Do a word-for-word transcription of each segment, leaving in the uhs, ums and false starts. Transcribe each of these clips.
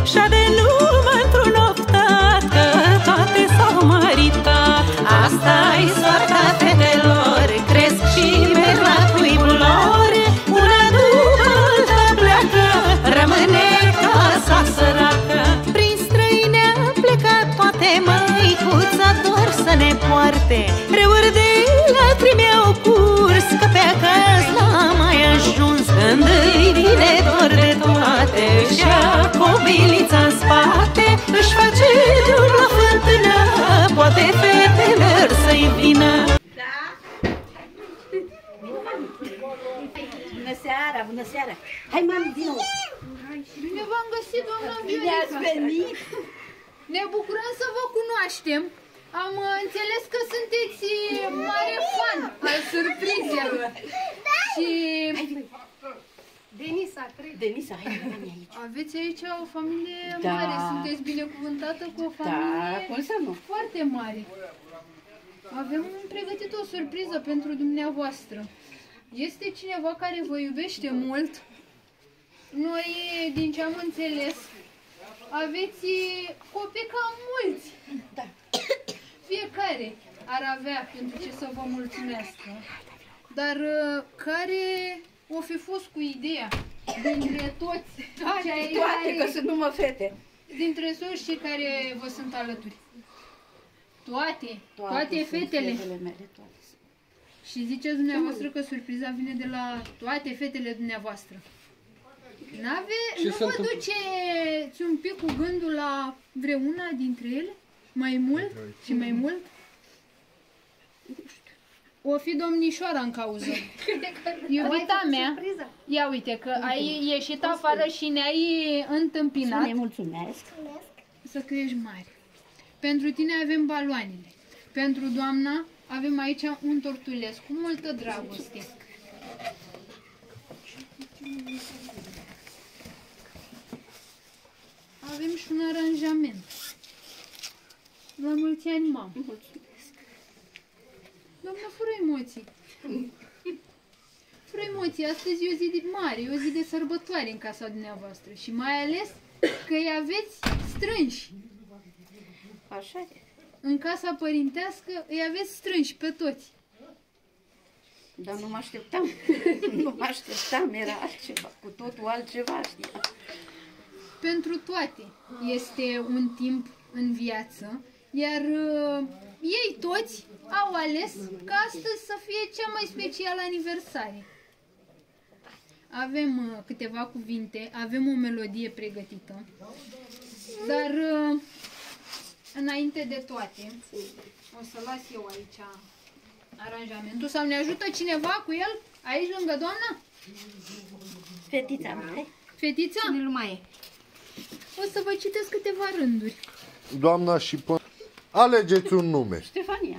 și-a de numai într-un oftat, că toate s-au maritat. Asta-i soarta fetelor, cresc și merg la cuibul lor. Una după alta pleacă, rămâne casa săracă. Prin străine a plecat toate, măicuța doar să ne poarte. Râuri de lacrimi au curs, că pe acasă n-a mai ajuns. Când îi vine dor de toate, și-a cobilița în spate, își face drum la fântână, poate fetelor să-i vină. Bună seara, bună seara! Hai, mami, din nou! Bine v-am găsit, doamna Viorica! Bine ați venit! Ne bucurăm să vă cunoaștem. Am înțeles că sunteți mare fan al surprizelor. Și... Denisa, cred. Denisa, hai, mami, aici. Aveți aici o familie Da. mare. Sunteți binecuvântată cu o familie Da, cum să nu? foarte mare. Avem pregătit o surpriză pentru dumneavoastră. Este cineva care vă iubește mult. Noi, din ce am înțeles, aveți copii cam mulți. Da. Fiecare ar avea pentru ce să vă mulțumească. Dar uh, care o fi fost cu ideea dintre toți, Toate, cei toate, care, că sunt numai fete. dintre toți cei care vă sunt alături? Toate, toate, toate sunt fetele. fetele mele, toate sunt. Și ziceți dumneavoastră că surpriza vine de la toate fetele dumneavoastră. N-ave, nu vă sunt... duceți un pic cu gândul la vreuna dintre ele? Mai mult și mai mult? O fi domnișoara în cauză. Iubita mea, ia uite că ai ieșit afară și ne-ai întâmpinat. Să ne mulțumesc. Să crești mare. Pentru tine avem baloanele. Pentru doamna avem aici un tortuleț cu multă dragoste. Avem și un aranjament. La mulți ani, mamă. Mulțumesc. Doamna, fără emoții. Fără emoții, astăzi e o zi de mare, e o zi de sărbătoare în casa dumneavoastră. Și mai ales că îi aveți strânși. Așa e. În casa părintească îi aveți strânși pe toți. Dar nu mă așteptam. Nu mă așteptam, era altceva, cu totul altceva, știi? Pentru toate este un timp în viață, iar uh, ei toți au ales ca astăzi să fie cea mai specială aniversare. Avem uh, câteva cuvinte, avem o melodie pregătită, dar uh, înainte de toate, o să las eu aici aranjamentul sau ne ajută cineva cu el aici lângă doamna? Fetița mea. Fetița? Cine mai e? O să vă citesc câteva rânduri. Doamna și până... Alegeți un nume. Ștefania.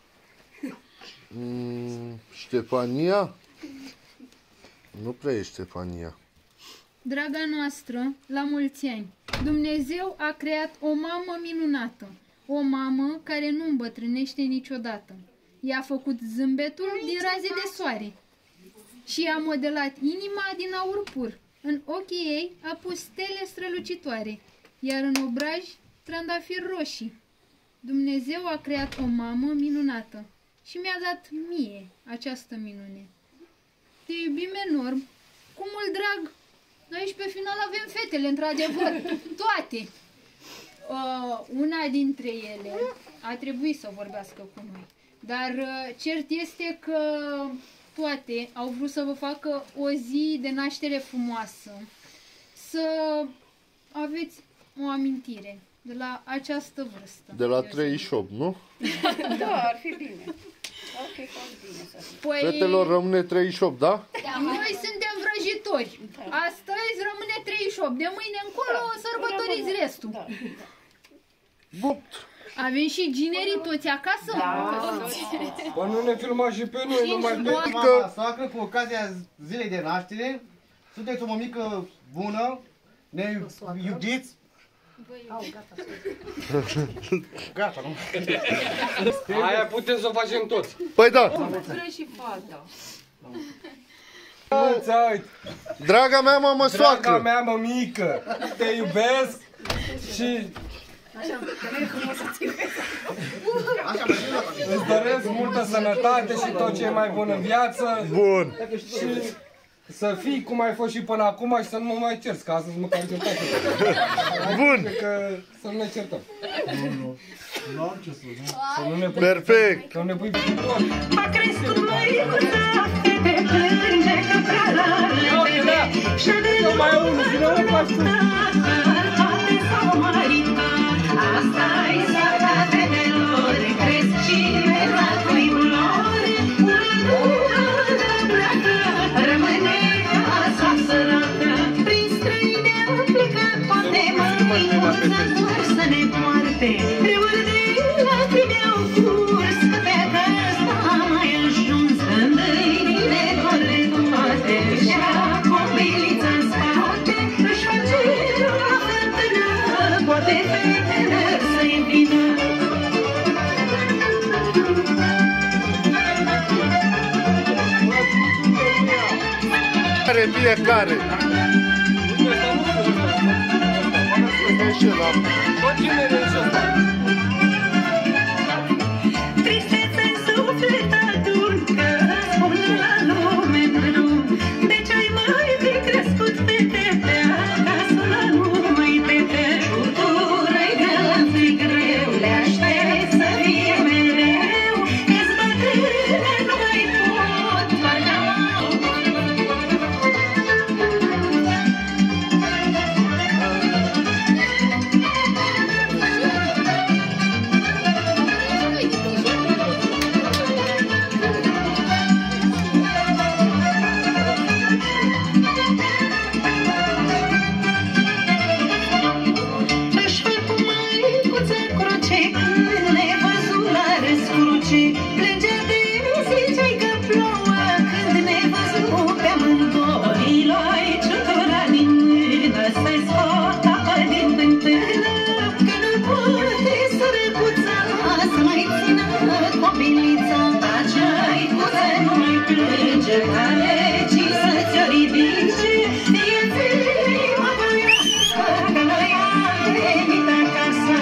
Mm, Ștefania? Nu prea e Ștefania. Draga noastră, la mulți ani, Dumnezeu a creat o mamă minunată, o mamă care nu îmbătrânește niciodată. I-a făcut zâmbetul din raze de soare și i-a modelat inima din aur pur. În ochii ei a pus stele strălucitoare, iar în obraj trandafiri roșii. Dumnezeu a creat o mamă minunată și mi-a dat mie această minune. Te iubim enorm, cu mult drag. Aici pe final avem fetele, într-adevăr, toate. Uh, una dintre ele a trebuit să vorbească cu noi, dar uh, cert este că toate au vrut să vă facă o zi de naștere frumoasă, să aveți o amintire de la această vârstă. De la treizeci și opt, nu? Da, ar fi bine. Ar fi fost bine să fie. Păi, Fetelor rămâne treizeci și opt, da? da, noi suntem vrăjitori. Astăzi rămâne treizeci și opt, de mâine încolo Da, sărbătoriți rămâne. restul. Da, da. Bun. Avem și ginerii toți acasă? Da. Bă, nu ne filmați și pe noi, numai pe... Mama, soacră, cu ocazia zilei de naștere, sunteți o mămică bună, ne iubiți. Gata, nu? Aia putem să o facem toți. Păi da. Și fata. Uite, Draga mea mamă soacră. draga mea mămică, te iubesc și îți doresc multă sănătate și tot ce e mai bun în viață. Bun. Și să fii cum ai fost și până acum și să nu mă mai cerți, că astăzi măcar am certat. Bun. Că să nu ne certăm. Nu am ce să zic. Să nu ne pui, Perfect. să nu ne pui pe A crescut măicuța, fete plânge că prea la repede și-a dezvoltat toate s-au maritat. Asta-i soarta fetelor, cresc și merg la cuibul lor. Una bună de plată, rămâne casa sărată. Prin străini a plecat, poate măicuța vor să ne poarte. Râul de lacrimi au curs, pe acasă a mai ajuns. Îndâinile dore toate, și-a copilița în spate. Își face la fântână, poate fetele să-i vină. Care fiecare. Tristețe-n suflet aduncă, spune la lume în drum. De ce-ai mai fi crescut fetete, acasă la numai tete? Cultură-i greu, greu, le aștept să fie mereu. Că-s bătrâne nu mai pot, parcă m-au. Își făcu măicuță cruce, când nevăzut la răscruce. Plângea de ziceai că plouă, când nevăzut pe amândouă. Îi luai ciutura din mână, să-i scot apă din fântână. Că nu poate sărăcuța să mai țină copilița. Acea-icuță nu mai plânge, care ci să-ți-o ridice. Fie-ți mă voioasă, că noi am venit acasă.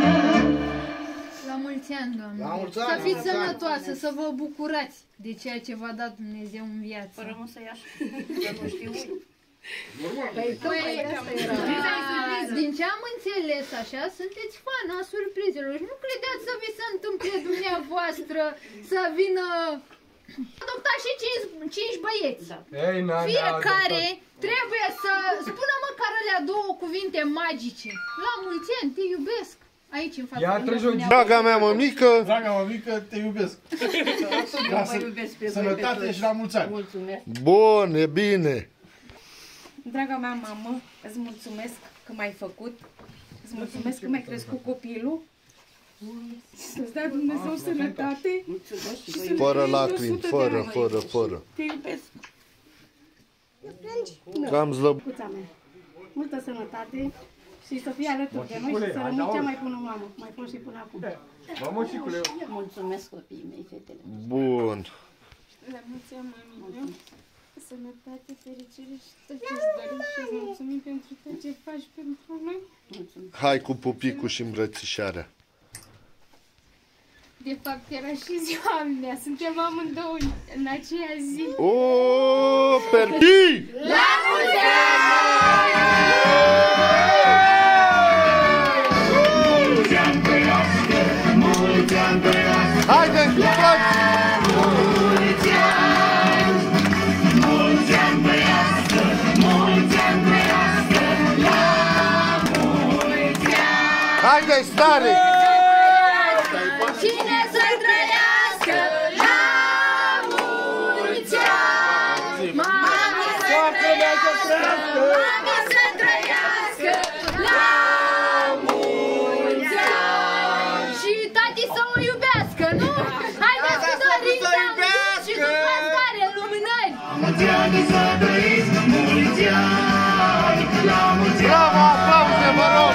La mulți ani, doamnă. La mulți Să ani, fiți la mulți ani. sănătoasă, să vă bucurați de ceea ce v-a dat Dumnezeu în viață. Fără mă să iași, că nu știu. Păi, a, din ce am înțeles așa, sunteți fana surprizelor și nu credeți să vi se întâmple dumneavoastră să vină adoptați și cinci, cinci băieți. Da. Ei, n-a, Fiecare trebuie să spună măcar alea două cuvinte magice. La mulți ani, te iubesc. Aici, în fața Ia treci o dumneavoastră. Draga mea mămică. Draga mămică, te iubesc. Eu mă iubesc pe voi, pe Sănătate toți. și la mulți ani. Mulțumesc. Bun, e bine. Draga mea mamă, îți mulțumesc că m-ai făcut, îți mulțumesc că mi-ai crescut copilul, să-ți dea Dumnezeu sănătate și să ne Fără trăiești o lacrimi, sută de fără, ani. fără, fără. Te iubesc. Cam zlăb... Cuța mea. Multă sănătate și să fie alături de noi și să rămâi cea mai bună mamă, cum ai fost și până acum. Mămășicule, Mulțumesc copiii mei, fetele. Bun. La mulți ani, mămică, sănătate, fericire și tot ce-ți dorim și îți mulțumim pentru tot ce faci pentru noi. Hai cu pupicul și îmbrățișarea. De fapt, era și ziua mea, suntem amândouă în aceea zi. O, perpi! La mulți Haideți cu toți! mulți ani, mulți ani trăiască, mulți ani trăiască, la mulți ani. Haideți tare! Cine să trăiască, la mulți ani. Mami să trăiască, mami să trăiască, la mulți ani. Și tati să o iubească, nu? Haideți cu dorința și cu păstare, lumânări! Mulți ani să trăiți, mulți ani, la mulți ani. Bravo, aplauze, vă rog!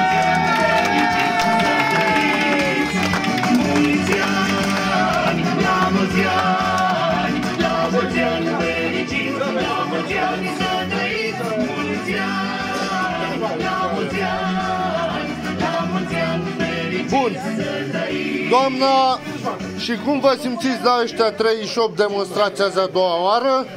Mulți ani, la mulți ani, la mulți ani fericiți, Bun. Doamna, și cum vă simțiți la ăștia treizeci și opt demonstrația a doua oară?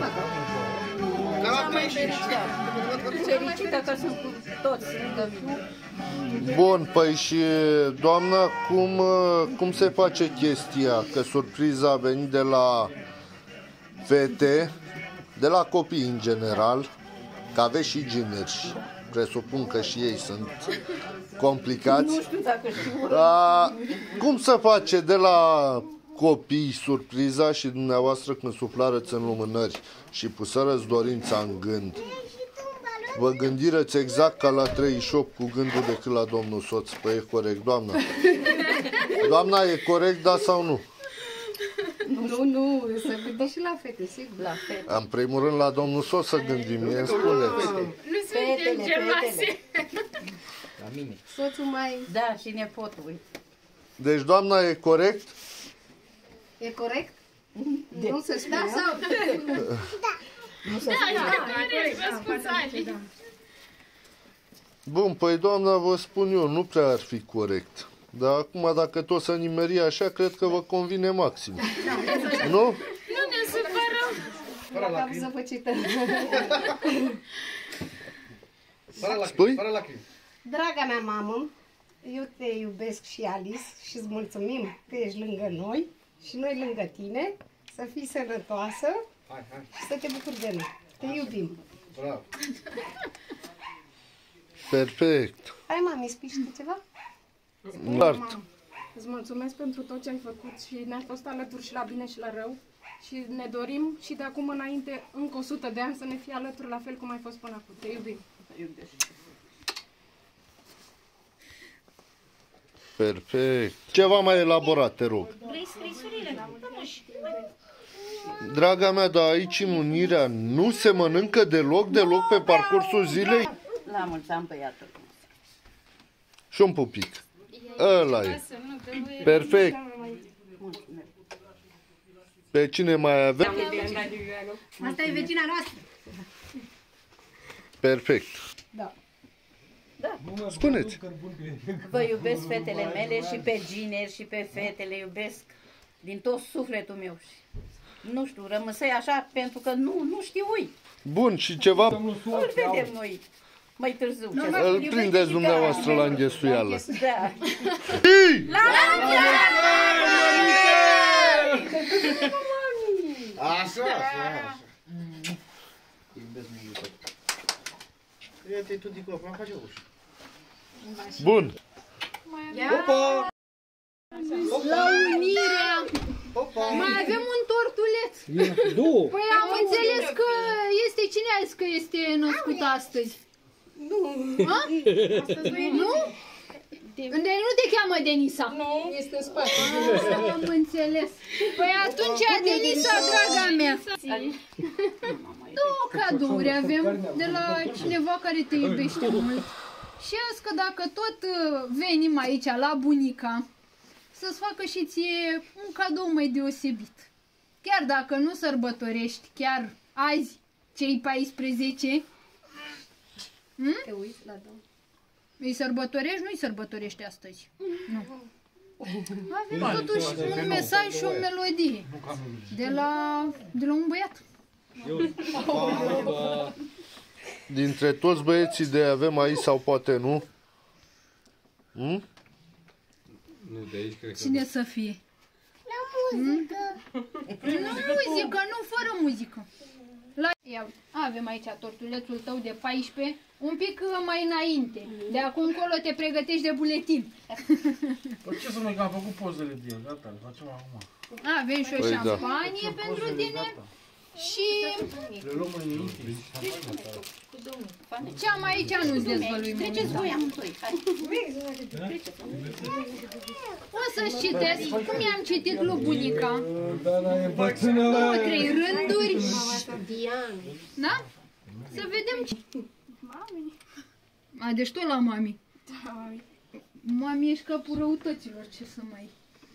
Fericită că sunt cu toți lângă mine. Bun, păi și doamna, cum, cum se face chestia? Că surpriza a venit de la fete, de la copii în general, că aveți și gineri, presupun că și ei sunt complicați. Nu știu dacă știu. Da, cum se face de la copii surpriza și dumneavoastră când suflarăți în lumânări și pusărăți dorința în gând? Vă gândireți exact ca la treizeci și opt cu gândul decât la domnul soț. Păi e corect, doamna? Doamna, e corect, da sau nu? Nu, nu, să gândești și la fete, sigur. La fete. În primul rând la domnul soț să gândim, mie îmi spuneți. Nu suntem geloase. La mine. Soțul mai... Da, și nepotul, uite. Deci, doamna, e corect? E corect? Nu se spune. Da, sau... Nu se Da, spune. da, răspunsare. Bun, păi doamna, vă spun eu, nu prea ar fi corect. Dar acum, dacă tot să nimeri așa, cred că vă convine maxim. Nu? Nu ne supărăm. Fără Am lacrimi. zăpăcită. Fără lacrimi. Spui? Fără lacrimi. Draga mea mamă, eu te iubesc și Alice și îți mulțumim că ești lângă noi și noi lângă tine. Să fii sănătoasă Hai, hai. și să te bucuri de noi. Te iubim. Bravo. Perfect. Hai, mami, spui și tu ceva? Mart. Îți mulțumesc pentru tot ce ai făcut și ne-ai fost alături și la bine și la rău. Și ne dorim și de acum înainte, încă o sută de ani, să ne fii alături la fel cum ai fost până acum. Te iubim. Perfect. Ceva mai elaborat, te rog. Vrei scrisurile? Vămuși. Draga mea, dar aici în Unirea nu se mănâncă deloc, deloc pe parcursul zilei? La mulți ani, băiatul. Și un pupic. Ăla e. Perfect. Mulțumesc. Pe cine mai avem? Asta e vecina noastră. Perfect. Da. Spuneți. Vă iubesc fetele mele și pe gineri și pe fete le iubesc din tot sufletul meu. Și nu știu, rămâsei așa pentru că nu, nu știu ui. Bun, și ceva Îl vedem noi mai târziu. Ce să- îl prindeți dumneavoastră la înghesuială. Da. Așa, așa, așa. Iubesc mult. Ia-te tu, Dico, acum face ușă. Bun. Opa! La Unirea Opa! mai avem un tortuleț. Două. Păi am înțeles că este, cine a zis că este născut astăzi? Nu. Ha? Nu? Deci nu te cheamă Denisa. Nu. Este în spate. Ah, am înțeles. Păi atunci, Denisa, draga mea. Două cadouri avem de la cineva care te iubește mult. Și azi că dacă tot uh, venim aici la bunica, să-ți facă și ție un cadou mai deosebit. Chiar dacă nu sărbătorești chiar azi, cei paisprezece, Te uiți la domn. îi sărbătorești, nu îi sărbătorești astăzi. Nu. Avem totuși un mesaj și o melodie de la, de la un băiat. Dintre toți băieții de avem aici sau poate nu? Hmm? Nu, de aici cred că... Cine să fie? La muzică. Nu muzică, nu fără muzică. La... Ia, avem aici tortulețul tău de paisprezece, un pic mai înainte. De acum încolo te pregătești de buletin. Păi ce să mai că am făcut pozele de el, gata, le facem acum. Avem și o Păi da. șampanie pentru tine și Le luăm înainte. ce am aici nu-ți dezvăluim Treceți voi momentan. amândoi. Hai. O să-ți citesc cum i-am citit lui bunica. Dar e bătrână. Două, trei rânduri. Diana. Da? Să vedem ce... Mami. A, deci tot la mami. Da. Mami, ești capul răutăților, ce să mai...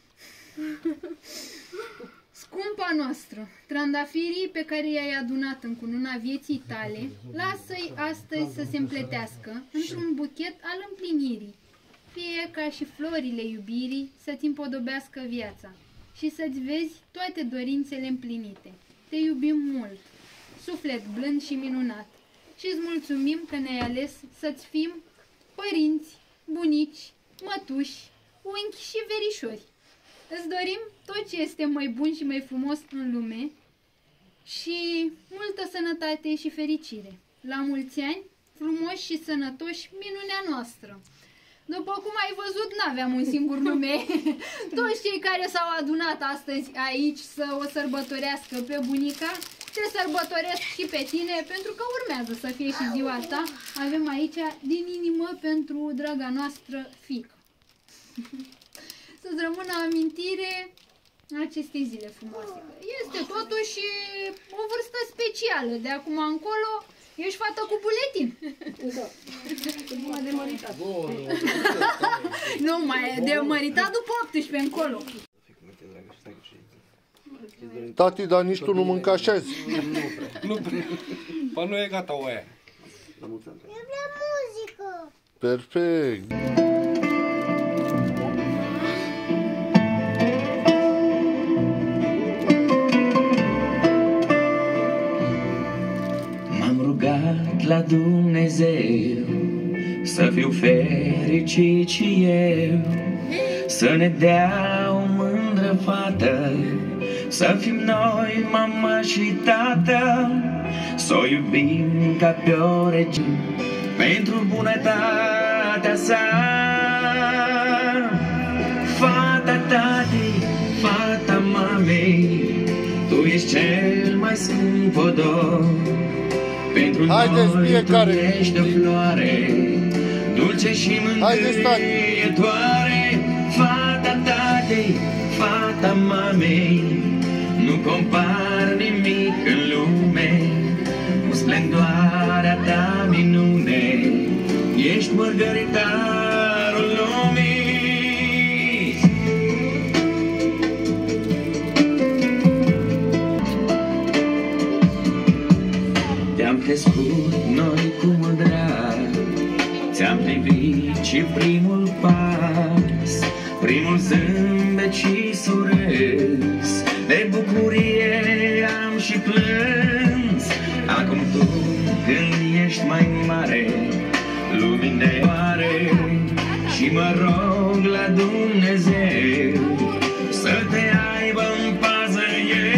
Scumpa noastră, trandafirii pe care i-ai adunat în cununa vieții tale, lasă-i astăzi să se împletească într-un buchet al împlinirii. fie ca și florile iubirii să-ți împodobească viața și să-ți vezi toate dorințele împlinite. Te iubim mult, suflet blând și minunat, și îți mulțumim că ne-ai ales să-ți fim părinți, bunici, mătuși, unchi și verișori. Îți dorim tot ce este mai bun și mai frumos în lume și multă sănătate și fericire. La mulți ani, frumoși și sănătoși, minunea noastră. După cum ai văzut, n-aveam un singur nume. Toți cei care s-au adunat astăzi aici să o sărbătorească pe bunica, te sărbătoresc și pe tine, pentru că urmează să fie și ziua ta. Avem aici din inimă pentru draga noastră fiică. Să-ți rămână amintire acestei zile frumoase. Este totuși o vârstă specială. De acum încolo ești fată cu buletin. Da. Numai de măritat. Nu, mai de măritat după optsprezece încolo. Tati, dar nici tu nu mânca așa azi. Nu prea. Păi nu e gata oaia. Eu vreau muzică. Perfect. M-am rugat la Dumnezeu să fiu fericit și eu, să ne dea o mândră fată, să fim noi mama și tată, să o iubim ca pe o regină pentru bunătatea sa. Fata tati, fata mamei, tu ești cel mai scump odor. Pentru haideți noi fiecare. tu ești o floare dulce și mângâietoare. Fata tatei, fata mamei, nu compar nimic în lume cu splendoarea ta minune. Ești mărgăritarul lumii. Te-am crescut noi cu mult drag, ți-am privit și primul pas, primul zâmbet și surâs, de bucurie am și plâns. Acum tu, când ești mai mare, luminătoare, și mă rog la Dumnezeu să te aibă în pază El.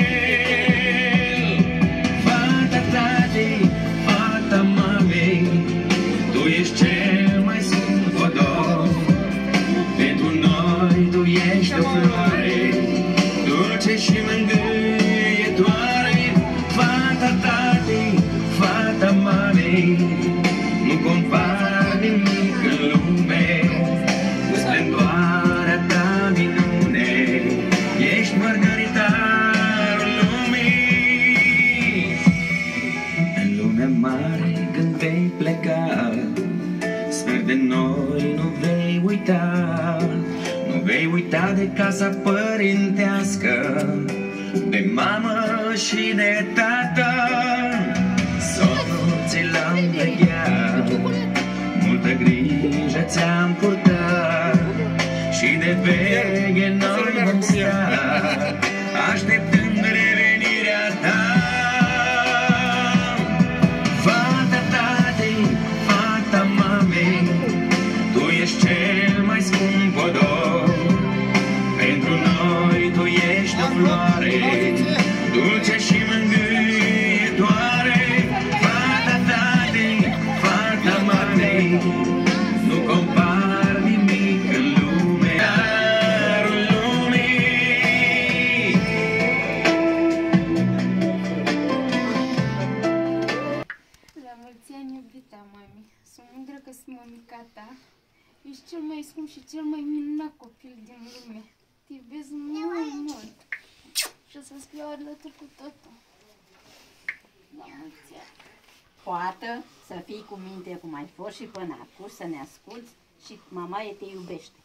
Fata tatei, fata mamei, tu ești cel mai scump odor. Pentru noi tu ești o floare dulce și mângâietoare. Fata tatei, fata mamei, nu compar nimic în lume cu splendoarea ta minune. Ești mărgăritarul lumii. În lumea mare când vei pleca, sper de noi nu vei uita. Nu vei uita de casa părintească, de mamă și de tată. Somnul ți l-am vegheat, multă grijă ți-am purtat, și de veche noi vom sta, așteptând revenirea ta. Fata tatei, fata mamei, tu ești cel mai scump odor. Pentru noi tu ești o floare dulce și mângâietoare. Fata tatei, fata mamei, nu compar nimic în lume, darul lumii. La mulți ani, iubita mami, sunt mândră că sunt mămica ta. Ești cel mai scump și cel mai minunat copil din lume. Te iubesc mult, mult. Și o să-ți fiu alături cu totul. La mulți ani. Poată să fii cu minte cum ai fost și până acum, să ne asculți și mamaie te iubește.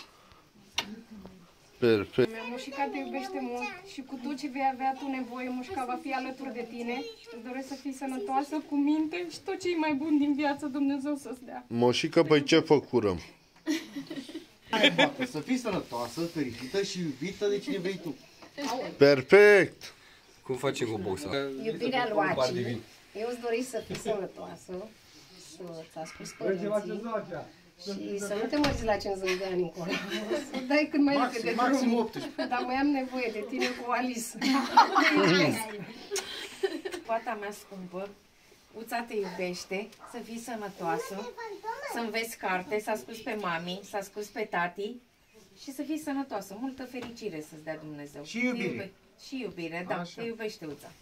Perfect. Mea mușica te iubește mult și cu tot ce vei avea tu nevoie, mușica va fi alături de tine. Îți doresc să fii sănătoasă, cu minte și tot ce e mai bun din viață Dumnezeu să-ți dea. Moșică, păi ce făcurăm? Să fii sănătoasă, fericită și iubită de cine vrei tu. Perfect! Cum facem cu boxa? Iubirea lui Aci, eu îți dori să fii sănătoasă, să-ți asculți părinții și să nu te mărți la cincizeci de ani încolo. Să dai cât mai repede drum. Maxim optsprezece. Dar mai am nevoie de tine cu Alice. Fata mea scumpă, Uța te iubește, să fii sănătoasă, să înveți carte, să asculți pe mami, să asculți pe tati și să fii sănătoasă. Multă fericire să-ți dea Dumnezeu. Și iubire. Te iube... Și iubire, da, așa. Te iubește Uța.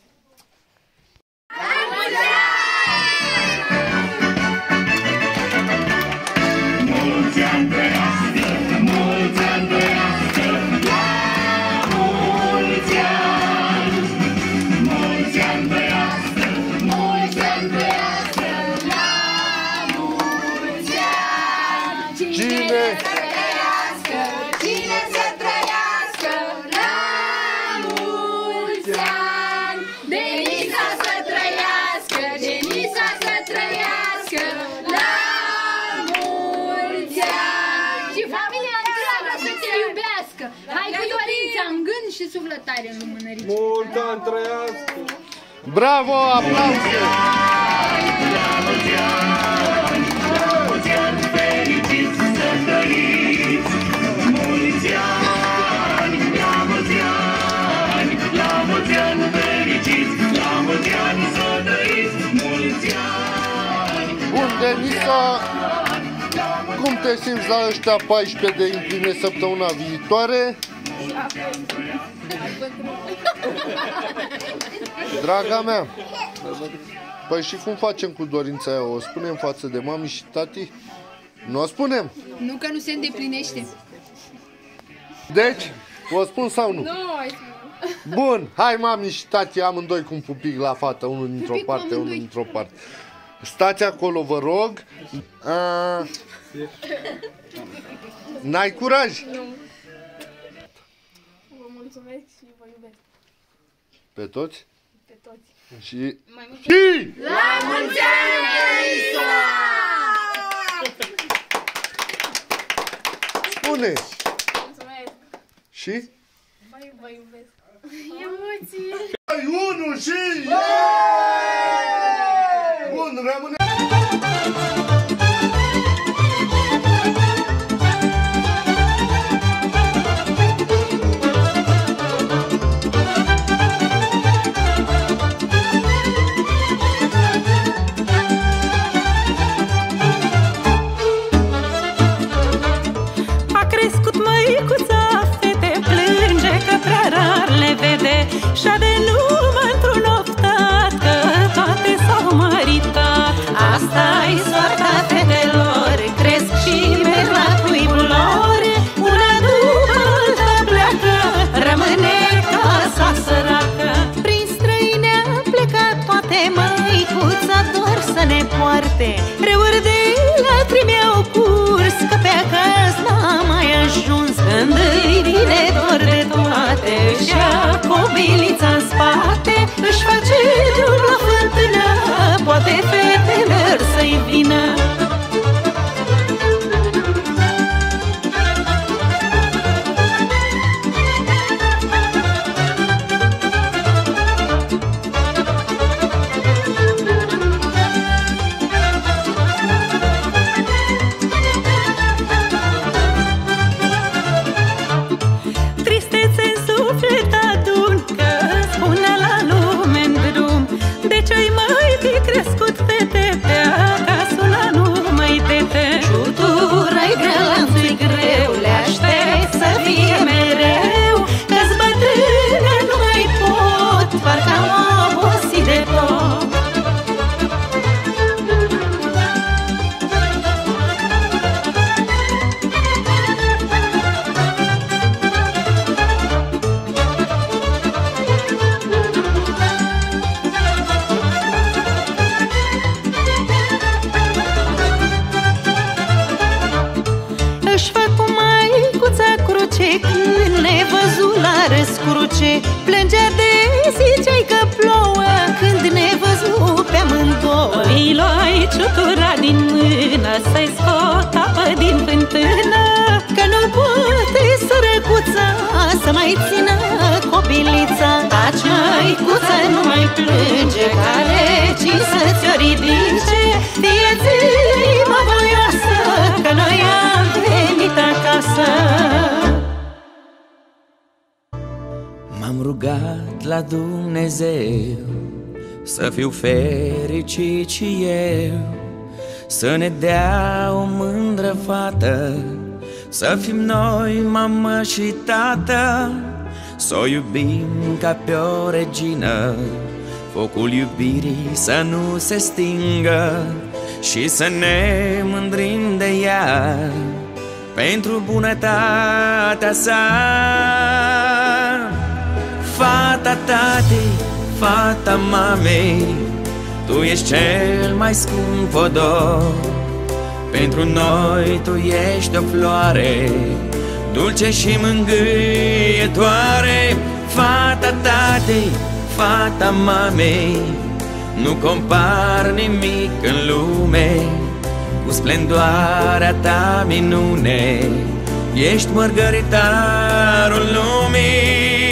Mulți ani trăiască, mulți ani trăiască, la mulți ani! Mulți ani trăiască, mulți ani trăiască, la mulți ani! Cine? Să trăiască, cine să trăiască, la mulți ani! Denisa să trăiască, Denisa să trăiască, la mulți ani! Și familia întreagă să te iubească. Hai cu dorința în gând și sufletare în lumânărice. Mult ani trăiască! Bravo, aplauze! La mulți ani, la mulți ani fericiți să trăiți! Mulți ani, la mulți ani, la mulți ani fericiți! La mulți ani să trăiți! Mulți ani! Bun, Denisa, cum te simți la ăștia paisprezece de împline săptămâna viitoare? Draga mea, păi și cum facem cu dorința aia? O spunem față de mami și tati? Nu o spunem? Nu că nu se îndeplinește. Deci, o spun sau nu? Nu, Bun, hai mami și tati amândoi cu un pupic la fată, unul dintr-o parte, unul dintr-o parte. Stați acolo, vă rog. A... N-ai curaj? Nu. Vă mulțumesc și vă iubesc. Pe toți? Pe toți. Și... Mai mult. Și... La mulți ani, Denisa! Spune! Mulțumesc. Și? Vă iubesc. Emoții. Hai, unul și... Bun, rămâne... A crescut măicuța, fete, plânge că prea rar le vede și-a de numă într-un oftat, că toate s-au măritat. Asta-i soarta fetelor, cresc și merg la cuibul lor. Una după alta pleacă, rămâne casa săracă. Prin străine a plecat toate, măicuța doar să ne poarte. Reuri de lacrimi au curs, că pe acasă n-a mai ajuns. Când îi vine dor de toate, și-a cobilița în spate, își face drum la fântână, poate fetelor să-i vină. Tristețe în suflet adun, că spune la lume în drum. De ce-ai mai fi crescut fete, pe acasă la numai tete? Ciutura-i grea, lanțul-i greu, le aștept să fie mereu, că-s bătrână nu mai pot, parcă am obosit de tot. Își fac cu maicuța cruce, când nevăzut la răscruce. Plângea de ziceai că plouă, când nevăzut pe amândouă. Îi luai ciutura din mână, să-i scot apă din fântână, să mai țină copilița. Taci, măicuță, nu mai plânge, care ci să-ți-o ridice. Fie-ți-mă voioasă, că noi am venit acasă. M-am rugat la Dumnezeu să fiu fericit și eu, să ne dea o mândră fată, să fim noi mamă și tată, să o iubim ca pe o regină, focul iubirii să nu se stingă și să ne mândrim de ea pentru bunătatea sa. Fata tatei, fata mamei, tu ești cel mai scump odor. Pentru noi tu ești o floare dulce și mângâietoare. Fata tatei, fata mamei, nu compar nimic în lume cu splendoarea ta minune. Ești mărgăritarul lumii.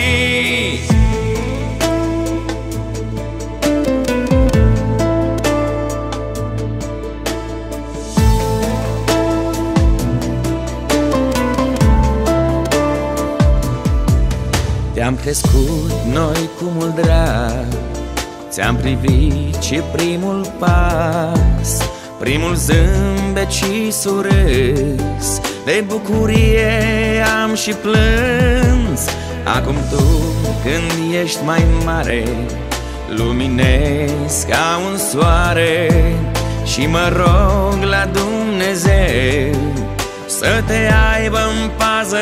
Te-am crescut noi cu mult drag, ți-am privit și primul pas, primul zâmbet și surâs, de bucurie am și plâns. Acum tu, când ești mai mare, luminezi ca un soare și mă rog la Dumnezeu să te aibă în pază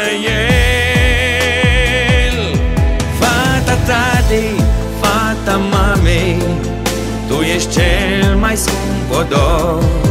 El. Fata tatei, fata mamei, tu ești cel mai scump odor.